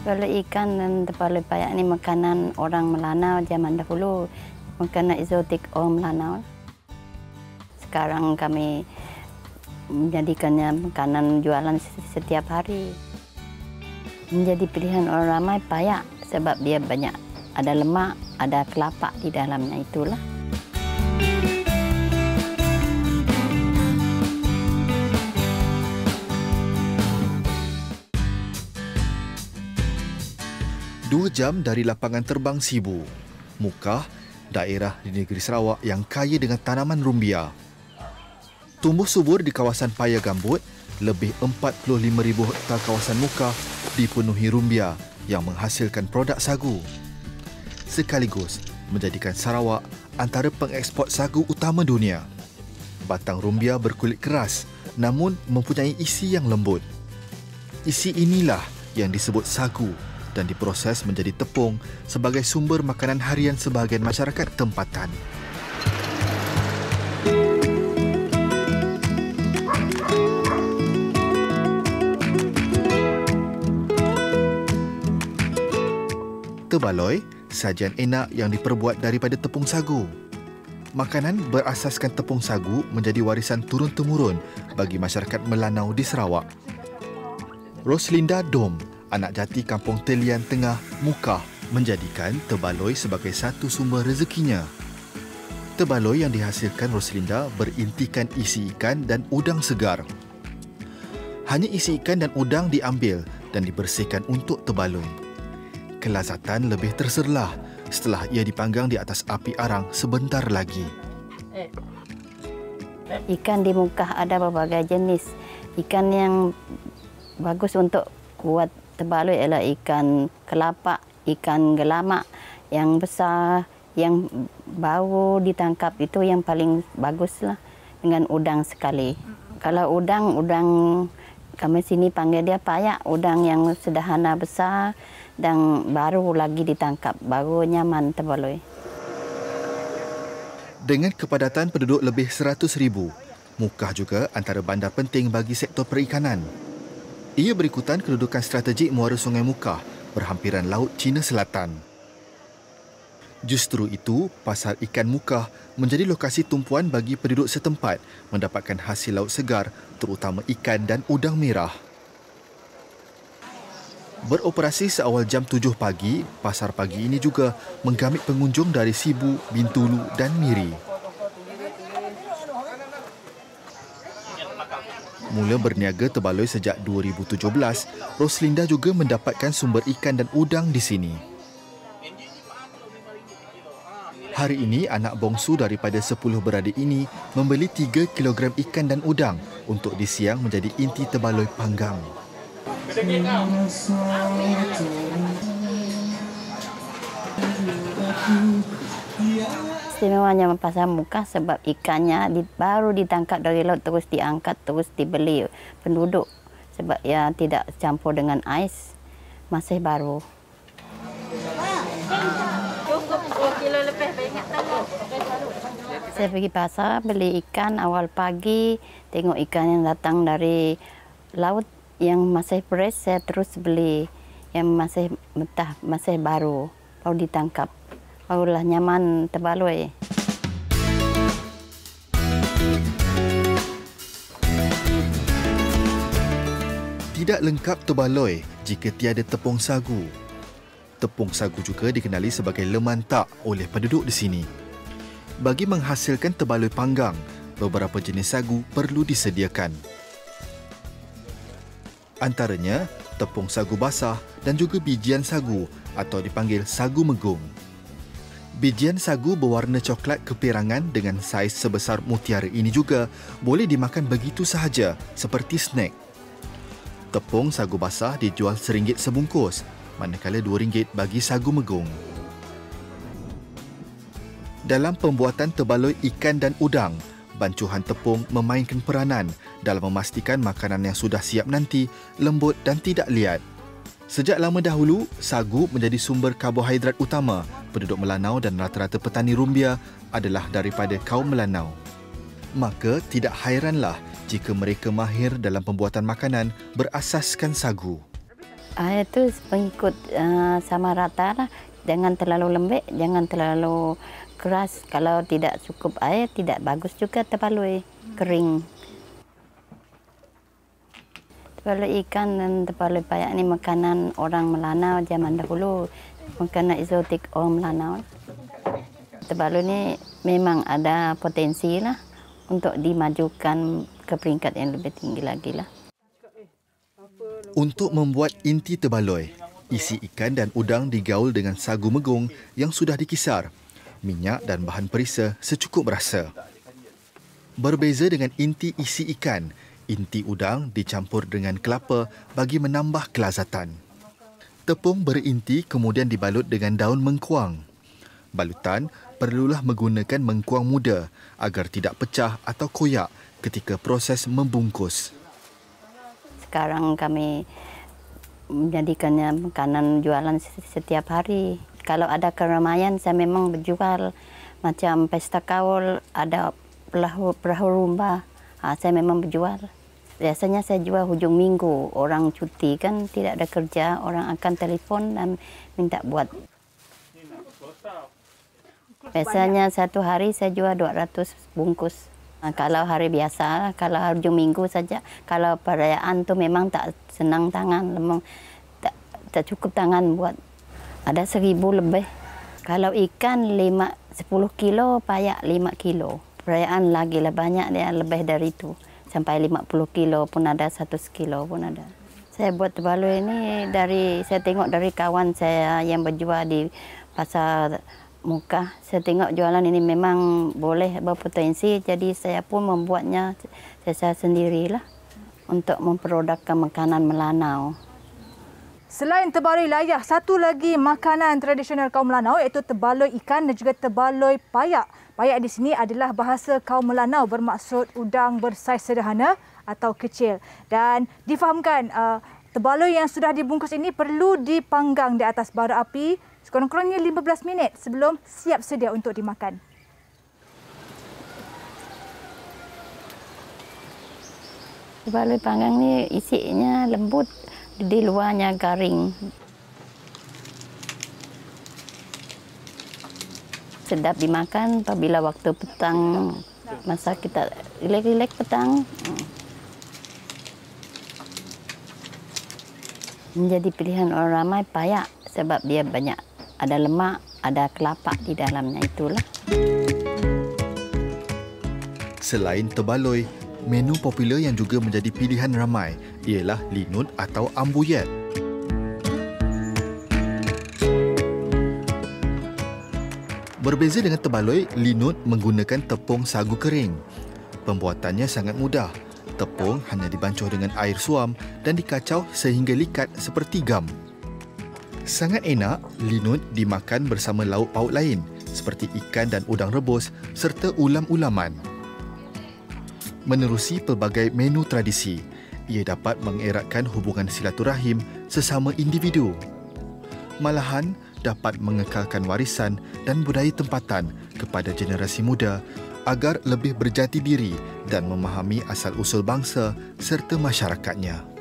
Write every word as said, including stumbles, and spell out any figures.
Kalau ikan dan tepaloi payak ini makanan orang Melanau zaman dahulu, makanan eksotik orang Melanau. Sekarang kami menjadikannya makanan jualan setiap hari. Menjadi pilihan orang ramai payak sebab dia banyak ada lemak, ada kelapa di dalamnya itulah. Dua jam dari lapangan terbang Sibu, Mukah, daerah di negeri Sarawak yang kaya dengan tanaman rumbia. Tumbuh subur di kawasan paya gambut, lebih empat puluh lima ribu hektar kawasan Mukah dipenuhi rumbia yang menghasilkan produk sagu. Sekaligus menjadikan Sarawak antara pengeksport sagu utama dunia. Batang rumbia berkulit keras namun mempunyai isi yang lembut. Isi inilah yang disebut sagu dan diproses menjadi tepung sebagai sumber makanan harian sebahagian masyarakat tempatan. Tebaloi, sajian enak yang diperbuat daripada tepung sagu. Makanan berasaskan tepung sagu menjadi warisan turun-temurun bagi masyarakat Melanau di Sarawak. Roslinda Dom, anak jati kampung Telian Tengah, Mukah, menjadikan tebaloi sebagai satu sumber rezekinya. Tebaloi yang dihasilkan Roslinda berintikan isi ikan dan udang segar. Hanya isi ikan dan udang diambil dan dibersihkan untuk tebaloi. Kelazatan lebih terserlah setelah ia dipanggang di atas api arang sebentar lagi. Ikan di Mukah ada berbagai jenis. Ikan yang bagus untuk buat tebaloi ialah ikan kelapa, ikan gelamak yang besar, yang baru ditangkap itu yang paling baguslah dengan udang sekali. Kalau udang, udang kami sini panggil dia payak, udang yang sederhana besar dan baru lagi ditangkap, baru nyaman tebaloi. Dengan kepadatan penduduk lebih seratus ribu, Mukah juga antara bandar penting bagi sektor perikanan. Ia berikutan kedudukan strategik muara Sungai Mukah berhampiran Laut Cina Selatan. Justru itu, pasar ikan Mukah menjadi lokasi tumpuan bagi penduduk setempat mendapatkan hasil laut segar, terutama ikan dan udang merah. Beroperasi seawal jam tujuh pagi, pasar pagi ini juga menggamit pengunjung dari Sibu, Bintulu dan Miri. Mula berniaga tebaloi sejak dua ribu tujuh belas, Roslinda juga mendapatkan sumber ikan dan udang di sini. Hari ini, anak bongsu daripada sepuluh beradik ini membeli tiga kilogram ikan dan udang untuk disiang menjadi inti tebaloi panggang. Istimewanya pasar Mukah sebab ikannya di, baru ditangkap dari laut terus diangkat terus dibeli penduduk sebab ya tidak campur dengan ais, masih baru. Saya pergi pasar beli ikan awal pagi, tengok ikan yang datang dari laut yang masih fresh saya terus beli, yang masih mentah, masih baru, baru ditangkap. Barulah nyaman tebaloi. Tidak lengkap tebaloi jika tiada tepung sagu. Tepung sagu juga dikenali sebagai lemantak oleh penduduk di sini. Bagi menghasilkan tebaloi panggang, beberapa jenis sagu perlu disediakan. Antaranya tepung sagu basah dan juga bijian sagu atau dipanggil sagu megung. Bijian sagu berwarna coklat keperangan dengan saiz sebesar mutiara ini juga boleh dimakan begitu sahaja seperti snack. Tepung sagu basah dijual seringgit sebungkus, manakala dua ringgit bagi sagu megung. Dalam pembuatan tebaloi ikan dan udang, bancuhan tepung memainkan peranan dalam memastikan makanan yang sudah siap nanti lembut dan tidak liat. Sejak lama dahulu, sagu menjadi sumber karbohidrat utama penduduk Melanau dan rata-rata petani rumbia adalah daripada kaum Melanau. Maka tidak hairanlah jika mereka mahir dalam pembuatan makanan berasaskan sagu. Air tu mengikut uh, sama rata lah. Jangan terlalu lembek, jangan terlalu keras. Kalau tidak cukup air, tidak bagus juga tebaloi, kering. Tebaloi ikan dan tebaloi payak ni makanan orang Melanau zaman dahulu. Makanan eksotik orang Melanau. Tebaloi ni memang ada potensi lah untuk dimajukan ke peringkat yang lebih tinggi lagi lah. Untuk membuat inti tebaloi, isi ikan dan udang digaul dengan sagu megong yang sudah dikisar, minyak dan bahan perisa secukup rasa. Berbeza dengan inti isi ikan, inti udang dicampur dengan kelapa bagi menambah kelazatan. Tepung berinti kemudian dibalut dengan daun mengkuang. Balutan perlulah menggunakan mengkuang muda agar tidak pecah atau koyak ketika proses membungkus. Sekarang kami menjadikannya makanan jualan setiap hari. Kalau ada keramaian, saya memang berjual. Macam pesta kaul, ada perahu, perahu rumba, ha, saya memang berjual. Biasanya saya jual hujung minggu. Orang cuti kan, tidak ada kerja, orang akan telefon dan minta buat. Biasanya satu hari saya jual dua ratus bungkus. Nah, kalau hari biasa, kalau hujung minggu saja. Kalau perayaan tu memang tak senang tangan, memang tak, tak cukup tangan buat. Ada seribu lebih. Kalau ikan lima, sepuluh kilo, payak lima kilo. Perayaan lagi lah banyak dia, lebih dari itu. Sampai lima puluh kilo pun ada, seratus kilo pun ada. Saya buat tebaloi ini dari, saya tengok dari kawan saya yang berjual di pasar muka. Saya tengok jualan ini memang boleh berpotensi, jadi saya pun membuatnya saya sendirilah untuk memprodukkan makanan Melanau. Selain tebaloi layah, satu lagi makanan tradisional kaum Melanau iaitu tebaloi ikan dan juga tebaloi payak. Payak di sini adalah bahasa kaum Melanau bermaksud udang bersaiz sederhana atau kecil. Dan difahamkan uh, tebaloi yang sudah dibungkus ini perlu dipanggang di atas bara api sekurang-kurangnya lima belas minit sebelum siap sedia untuk dimakan. Tebaloi panggang ni isinya lembut, di luarnya garing. Sedap dimakan apabila waktu petang, masa kita rilek-rilek petang. Menjadi pilihan orang ramai payak sebab dia banyak. Ada lemak, ada kelapa di dalamnya, itulah. Selain tebaloi, menu popular yang juga menjadi pilihan ramai ialah linut atau ambuyat. Berbeza dengan tebaloi, linut menggunakan tepung sagu kering. Pembuatannya sangat mudah. Tepung hanya dibancuh dengan air suam dan dikacau sehingga likat seperti gam. Sangat enak, linut dimakan bersama lauk pauk lain seperti ikan dan udang rebus serta ulam-ulaman. Menerusi pelbagai menu tradisi, ia dapat mengeratkan hubungan silaturahim sesama individu. Malahan dapat mengekalkan warisan dan budaya tempatan kepada generasi muda agar lebih berjati diri dan memahami asal-usul bangsa serta masyarakatnya.